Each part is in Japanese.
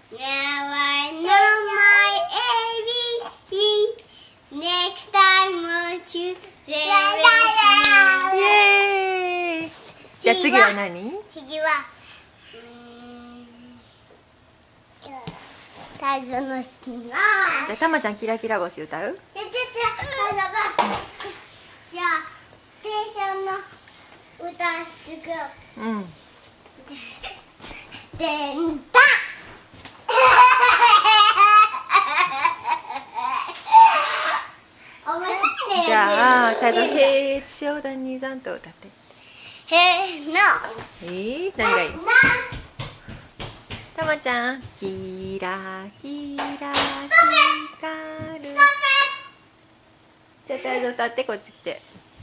Now I know my ABC. Next time won't you say with イ me? エーイ。じゃあ次は何？ 次は最初の好きな。 じゃあたまちゃんキラキラ星歌う？ じゃあ電車の歌すぐ。 うん。 でんた。面白いね。 じゃあ最初へー小段二三と歌って。 へーの。 何がいい？たまちゃんキラキラ光る。じゃあ最初歌ってこっち来て。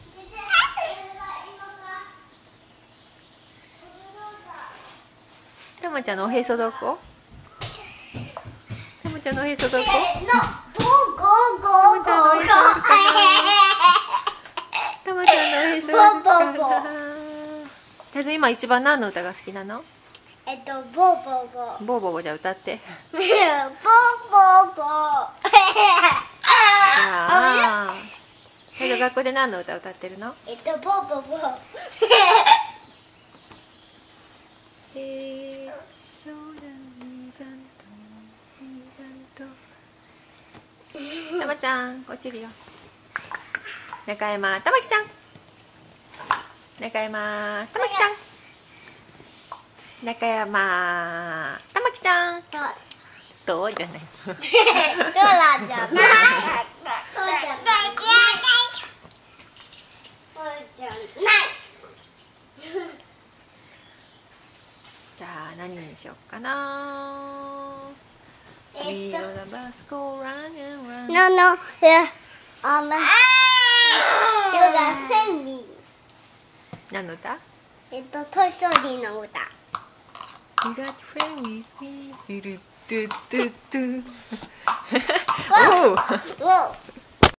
たまちゃんのおへそどこ？たまちゃんのおへそどこ？ ゴーゴーゴーゴーゴー。 たまちゃんのおへそどこ？たず今一番何の歌が好きなの？ ボーボーボー。 ボーボーボーじゃあ歌って。 ボーボーボー。 じゃあ最初学校で何の歌歌ってるの？ ボーボーボー。 たまちゃん落ちるよ。中山たまきちゃん。中山たまきちゃん。中山たまきちゃん。どうじゃない。 ドラじゃない。そうじゃない。そうじゃない。 じゃあ何にしようかな。We go the bus go run and run. No, you got send me. 何の歌？ トイストーリーの歌。 You got friend with me. トゥルトゥトゥトゥ。 おう。